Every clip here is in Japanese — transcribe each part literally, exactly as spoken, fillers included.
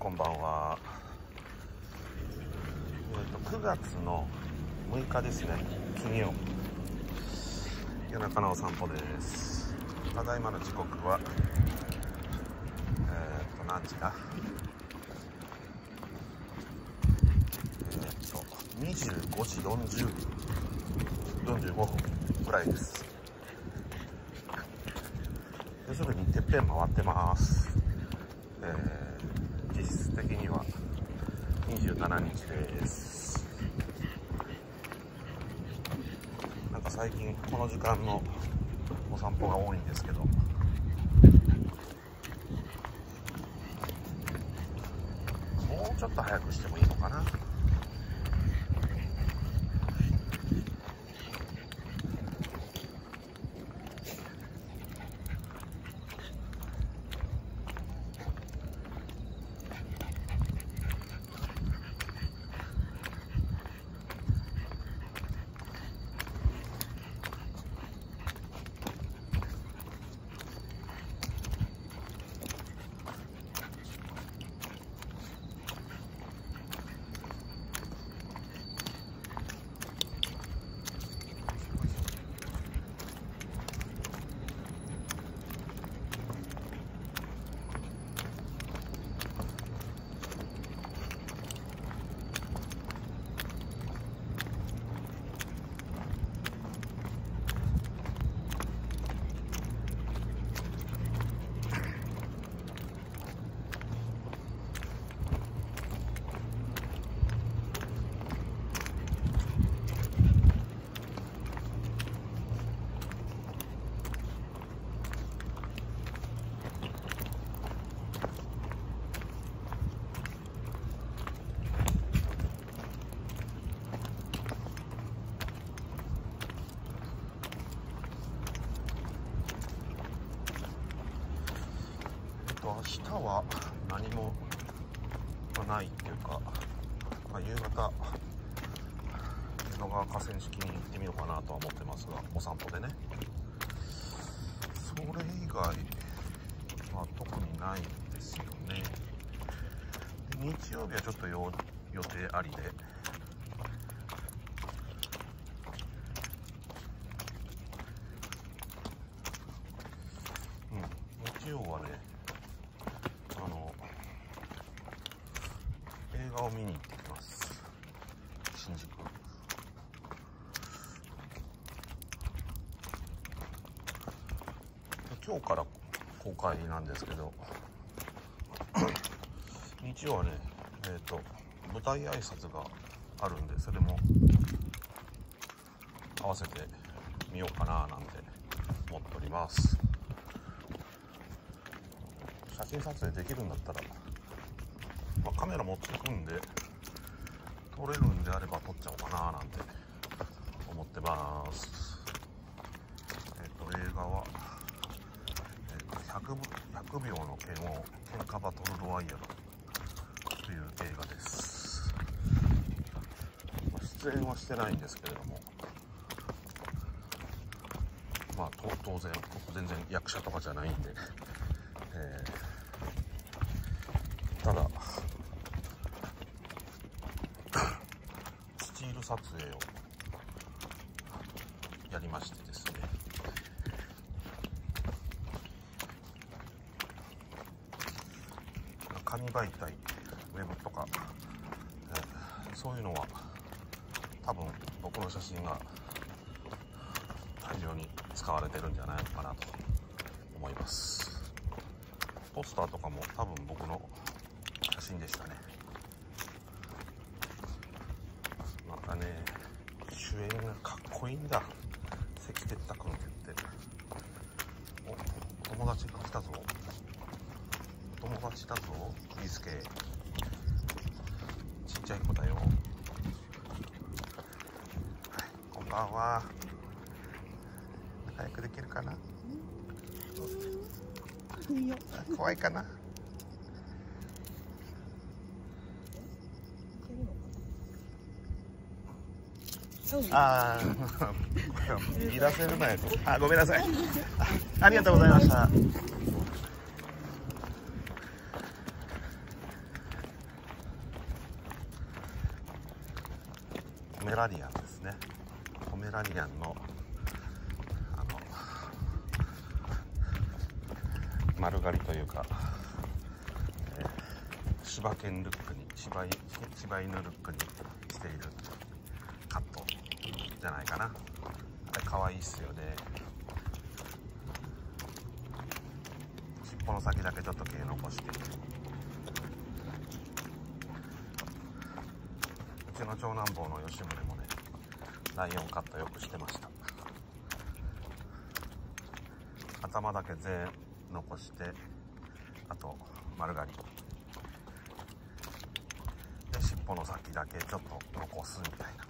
こんばんは。えーと、くがつのむいかですね、金曜、夜中のお散歩です。ただいまの時刻は、えーと、何時だえーと、にじゅうごじよんじゅう、よんじゅうごふんくらいです。要するにてっぺん回ってます。えー実質的にはにじゅうしちにちです。なんか最近この時間のお散歩が多いんですけど、もうちょっと早くしてもいいのかな。明日は何もないっていうか、まあ、夕方江戸川河川敷に行ってみようかなとは思ってますが、お散歩でね。それ以外は特にないですよね。で日曜日はちょっと予定ありで、うん日曜はね、あの映画を見に行ってきます。新宿。今日から公開なんですけど日曜はね、えーと舞台挨拶があるんで、それも合わせてみようかななんて思っております。写真撮影できるんだったら、まあ、カメラ持ってくんで撮れるんであれば撮っちゃおうかななんて思ってます。えっ、と映画は、えー、ひゃく, ひゃくびょうの剣を喧嘩バトルロワイヤルという映画です。まあ、出演はしてないんですけれども、まあ当然全然役者とかじゃないんで、えー、ただスチール撮影をやりましてですね、紙媒体、ウェブとか、えー、そういうのは多分僕の写真が大量に使われてるんじゃないのかなと思います。ポスターとかも多分僕の写真でしたね。またね、主演がかっこいいんだ。関哲太君って言って、お、お友達が来たぞ。お友達だぞ、ビースケ。ちっちゃい子だよ。はい、こんばんは。早くできるかな。怖いかな。ああ、見出せるなよ。あ、ごめんなさい。あ、ありがとうございました。 メラニアンですね。ポメラニアンのあの丸刈りというか、えー、柴犬ルックに柴柴犬ルックにしているカットじゃないかな。あれ可愛いっすよね。尻尾の先だけちょっと毛残して、うちの長男坊の吉宗もねライオンカットよくしてました。頭だけ全残して、あと丸刈りで尻尾の先だけちょっと残すみたいな。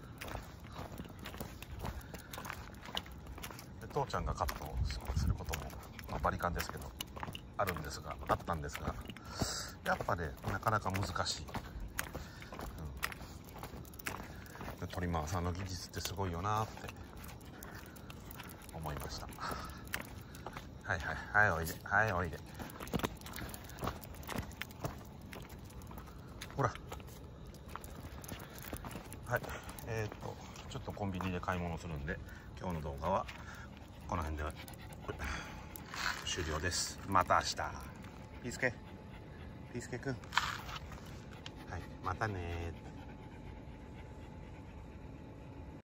で父ちゃんがカットをすることも、まあ、バリカンですけどあるんですがあったんですが、やっぱねなかなか難しい。うん、トリマーさんの技術ってすごいよなって思いました。はいはいはい、おいで、はいおいで、ほら。はい、えー、っとちょっとコンビニで買い物するんで、今日の動画はこの辺で終了です。また明日。ピースケピースケくん、はい、またねー。